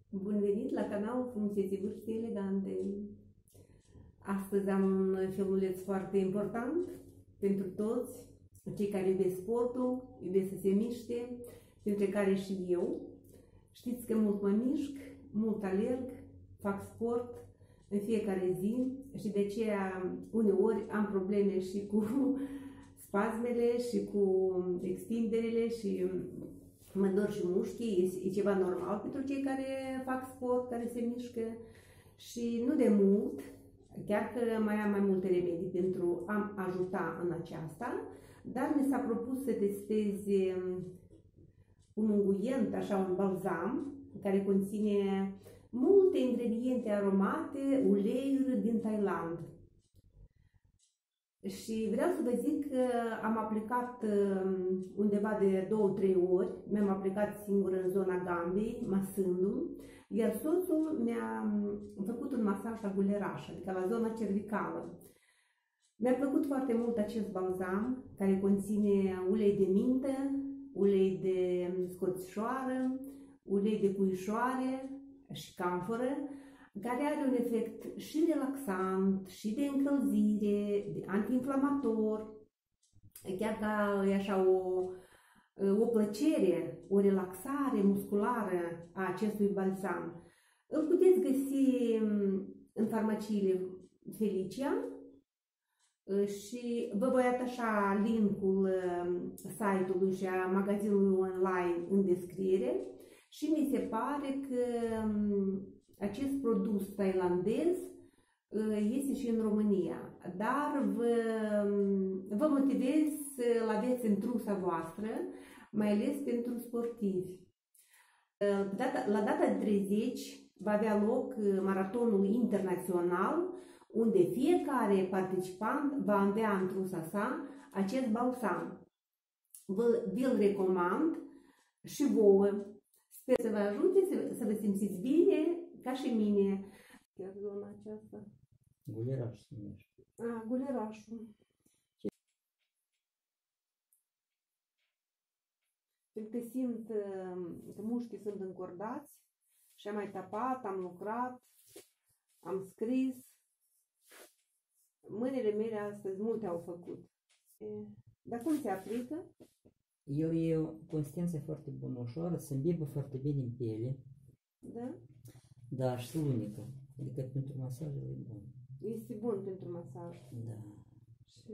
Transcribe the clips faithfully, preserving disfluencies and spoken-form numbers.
Bun venit la canalul Frumuseții Vârste Elegante! Astăzi am un filmuleț foarte important pentru toți cei care iubesc sportul, iubesc să se miște, printre care și eu. Știți că mult mă mișc, mult alerg, fac sport în fiecare zi și de aceea uneori am probleme și cu spasmele și cu extinderile și mă dor și mușchii, e ceva normal pentru cei care fac sport, care se mișcă și nu de mult, chiar că mai am mai multe remedii pentru a ajuta în aceasta, dar mi s-a propus să testez un unguent, așa un balzam, care conține multe ingrediente aromate, uleiuri din Thailand. Și vreau să vă zic că am aplicat undeva de două trei ori, mi-am aplicat singur în zona gambei, masându-mi, iar soțul mi-a făcut un masaj la guleraș, adică la zona cervicală. Mi-a plăcut foarte mult acest balzam, care conține ulei de mintă, ulei de scorțișoară, ulei de puișoare și camforă, care are un efect și relaxant, și de încălzire, de antiinflamator, chiar ca e așa o, o plăcere, o relaxare musculară a acestui balsam. Îl puteți găsi în farmaciile Felicia și vă voi atașa linkul site-ului și a magazinului online în descriere și mi se pare că acest produs thailandez este și în România, dar vă, vă motivez să-l aveți în trusa voastră, mai ales pentru sportivi. La data de treizeci va avea loc maratonul internațional, unde fiecare participant va avea în trusa sa acest balsam. Vi-l recomand și vouă. Sper să vă ajute să, să vă simțiți bine, ca și mine. Chiar zona aceasta. Guleraș se numește. A, gulerașul. Pentru că simt că mușchii sunt încordați și am mai tapat, am lucrat, am scris. Mâinile mele astăzi multe au făcut. Dar cum se aplică? El e o consistență foarte bună, ușoară, se îmbibă foarte bine în piele. Da? Da, și se lunecă. Adică pentru masaj e bun. Este bun pentru masaj. Da. Și...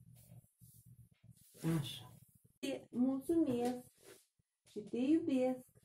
Așa. Te mulțumesc și te iubesc.